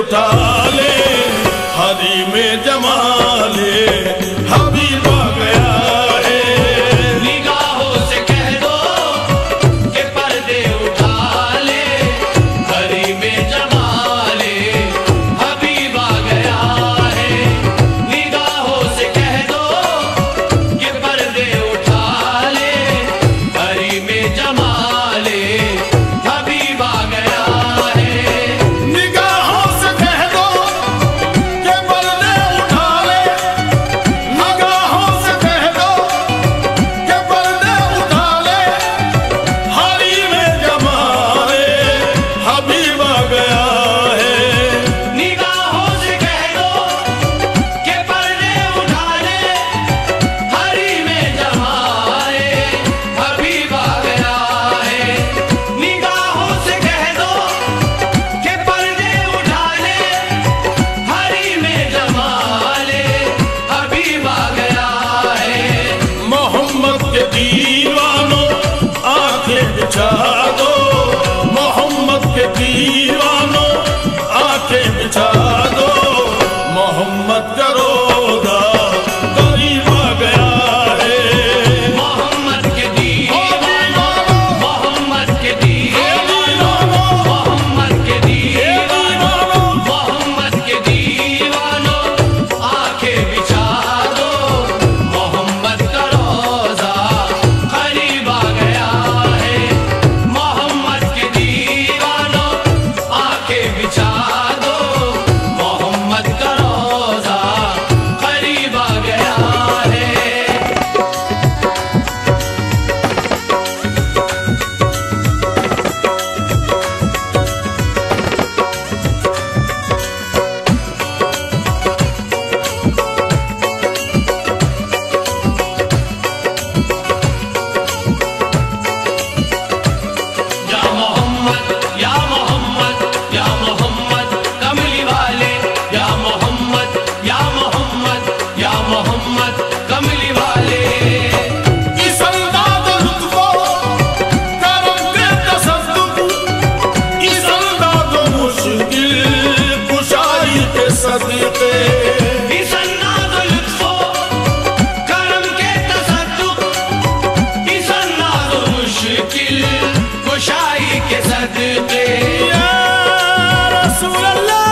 उठा ले, हरी में जमा ले, हबीब आ गया है। निगाहों से कह दो कि पर्दे उठा ले, हरी में जमा ले, हबीब आ गया है। निगाहों से कह दो कि पर्दे उठा ले, हरी में जमा ले, हबीब आ गया है। निगाहों से कह दो कि पर्दे उठा ले, निगाहों से कह दो कि पर्दे उठा ले, हरी में जमा ले, हबीब आ गया है। निगाहों से कह दो कि पर्दे उठा ले, हरी में जमा ले, हबीब आ गया है। निगाहों से कह दो कि पर्दे उठा ले, हरी में जमा ले, हबीब आ गया है। मोहम्मद के दीवानों आंखें बिछा दो, मोहम्मद के दीवानों आंखें बिछा दो, मोहम्मद का रोज़ा करीब आ गया है। मोहम्मद के दीवानों, मोहम्मद के दीवानों, मोहम्मद के दीवानों, मोहम्मद के दीवानों, आंखें बिछा दो, मोहम्मद का रोज़ा करीब आ गया है। मोहम्मद के दीवानों, आंखें बिछा दो, मोहम्मद का रोज़ा करीब आ गया है। या मोहम्मद, या मोहम्मद, या मोहम्मद कमली वाले, या मोहम्मद, या मोहम्मद, या मोहम्मद कमली वाले। इस अंदाज़ लुत्फ़ो करम के तसद्दुक़, इस अंदाज़ मुश्किल कुशाई के सदक़े, इस अंदाज़ लुत्फ़ो करम के तसद्दुक़, इस अंदाज़ मुश्किल कुशाई के सदक़े। या रसूल अल्लाह,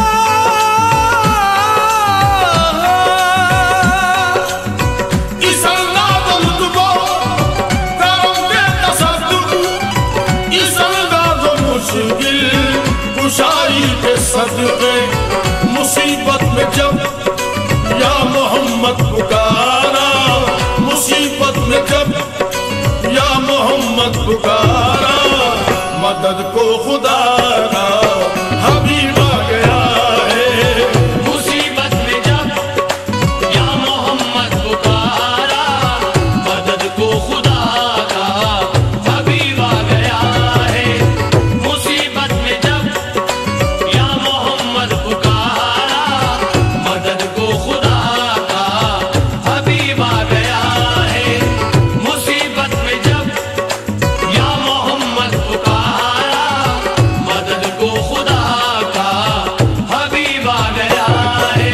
इस अंदाज़ लुत्फ़ो करम के तसद्दुक़, इस अंदाज़ मुश्किल कुशाई के सदक़े, मुसीबत में जब या मोहम्मद पुकारा, मुसीबत में जब या मोहम्मद पुकारा, मदद को खुदा का हबीब आ गया है। मुसीबत में जब या मोहम्मद पुकारा, मदद को खुदा का हबीब आ गया है। मुसीबत में जब या मोहम्मद पुकारा, मदद को खुदा का हबीब आ गया है। मुसीबत में जब या मोहम्मद पुकारा, मदद को खुदा का हबीब आ गया है।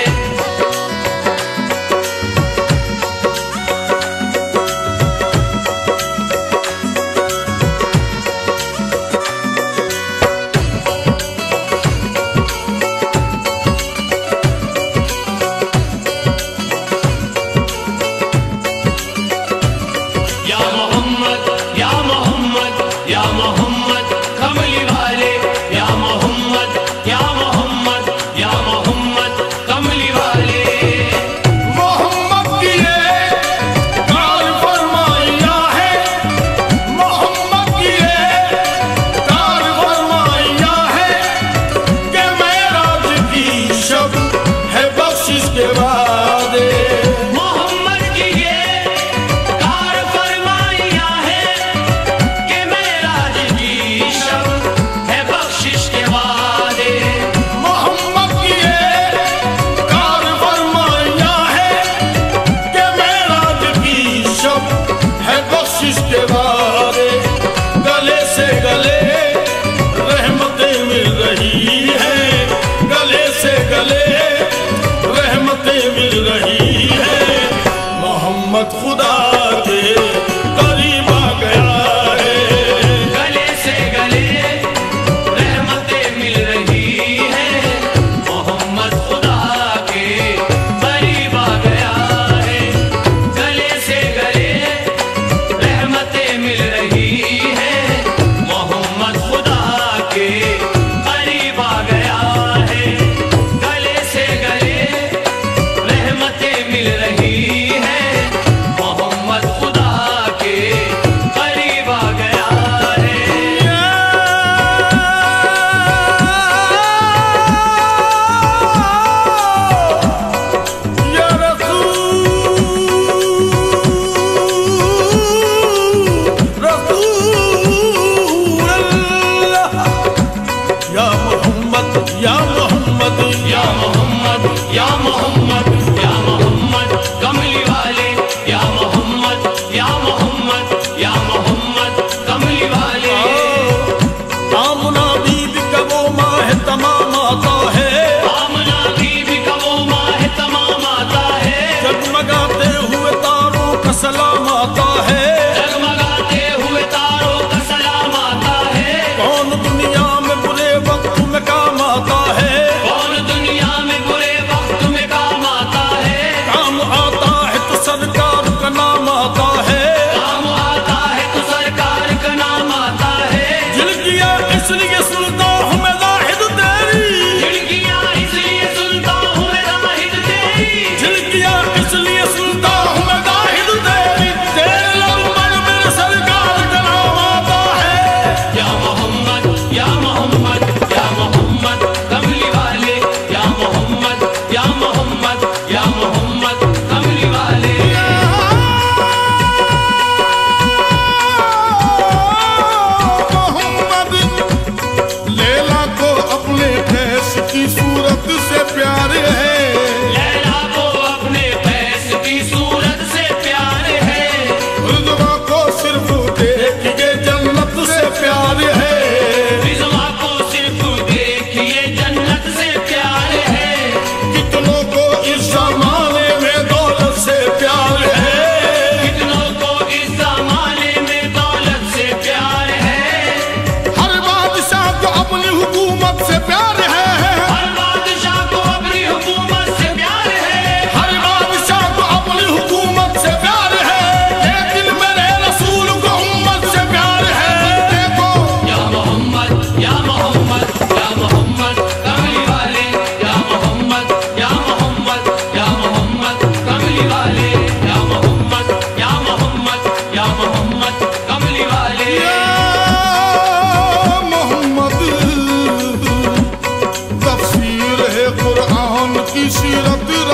या मोहम्मद, या मोहम्मद, या मोहम्मद कमली वाले, या मोहम्मद, या मोहम्मद, या मोहम्मद कमली वाले। मोहम्मद की ये कार फरमाइया है, मोहम्मद की ये कार फरमाइया है, कि मेराज की शब है बख्शिश के वादे। मोहम्मद की ये कार फरमाइया है, कि मेराज की शब है बख्शिश के वादे। मोहम्मद की ये कार फरमाइया है, कि मेराज की शब है बख्शिश के वादे। गले से गले रहमतें मिल रही है,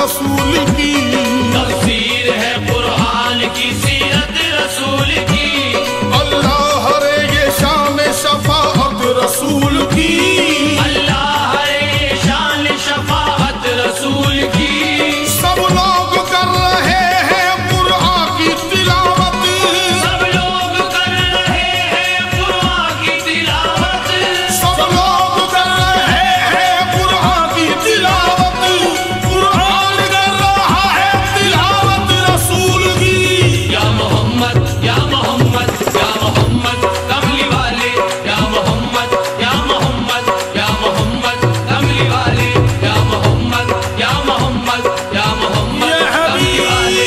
रसूल की, तफसीर है कुरान की सीरत रसूल की, अल्लाह रे ये शान शफाअत रसूल की, अल्लाह रे शान शफाअत रसूल की। सब लोग कर रहे हैं कुरान की तिलावत, सब लोग कर रहे हैं कुरान की तिलावत, सब लोग कर रहे हैं कुरान की तिलावत, कुरान कर रहा है तिलावत रसूल की। या मोहम्मद या मोहम्मद या मोहम्मद कमली वाले, या मोहम्मद या मोहम्मद या मोहम्मद कमली वाले, या मोहम्मद या मोहम्मद या मोहम्मद ये कमली वाले।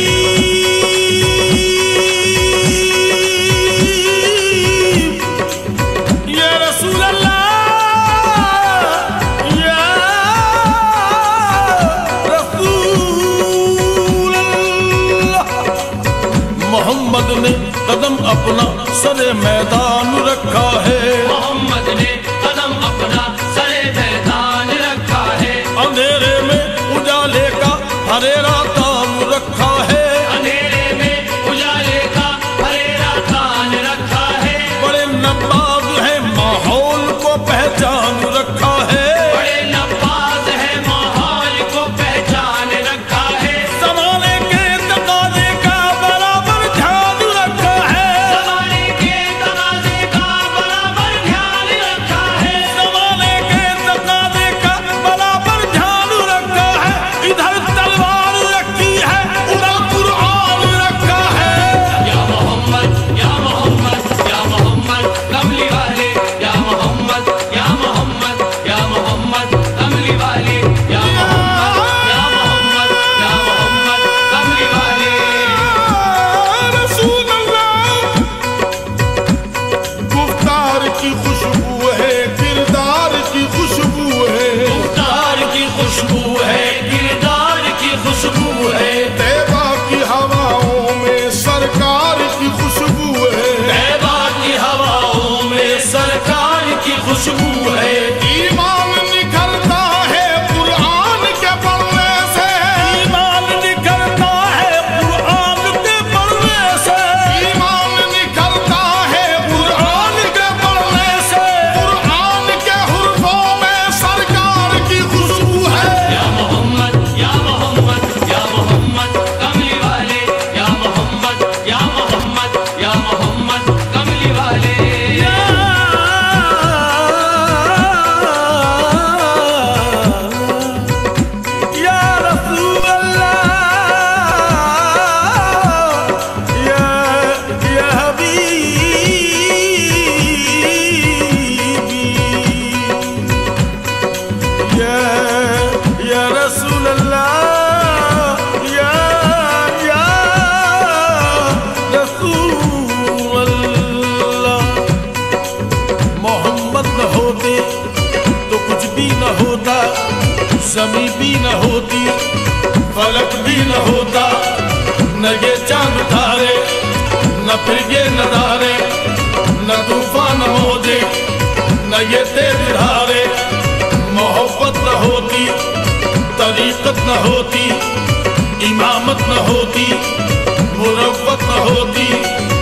ये रसूल अल्लाह, या रसूल अल्लाह। मोहम्मद ने कदम अपना सरे मैदान रखा है, मोहम्मद ने कदम अपना सरे मैदान रखा है, अंधेरे में उजाले का हरेरा तान रखा है, अंधेरे में उजाले का हरेरा तान रखा है, बड़े नवाब है माहौल को पहचान रखा है, बड़े नवाज है माहौल को पहचान रखा है, जमाने के तकाजे का बराबर ध्यान रखा है, ज़माने के तकाज़े का बराबर ध्यान रखा है, जमाने के तकाजे का बराबर ध्यान रखा है, इधर तलवार रखी है उधर कुरान रखा है। या मोहम्मद या मोहम्मद या मोहम्मद कमली वाले, या मोहम्मद या मोहम्मद या मोहम्मद कमली वाले, या मोहम्मद या मोहम्मद या मोहम्मद कमली वाले। रसूल अल्लाह, गुफ्तार की खुशबू है, किरदार की खुशबू है, मुख्तार की खुशबू है, किरदार की खुशबू है, तैबा की हवाओं में सरकार की खुशबू है, तैबा की हवाओं में सरकार की खुशबू है। ईमान निखरता है कुरान के पढ़ने से, ईमान निखरता है कुरान के पढ़ने से, ईमान निखरता है कुरान के पढ़ने से, कुरान के हुर्फों में सरकार की खुशबू है। या मोहम्मद या मोहम्मद या मोहम्मद कमली वाले, या मोहम्मद या मोहम्मद या मोहम्मद कमली वाले। या रसूल अल्लाह, या हबीबी, या रसूल अल्लाह, या रसूल अल्लाह। मोहम्मद न होते तो कुछ भी न होता, ज़मीं भी न होती, फलक भी न होता, न ये चांद तारे, न फिर ये नज़ारे, न तूफान मौजे, न ये तेज धारे। मोहब्बत न होती, तरीक़त न होती, इमामत न होती, मुरव्वत न होती,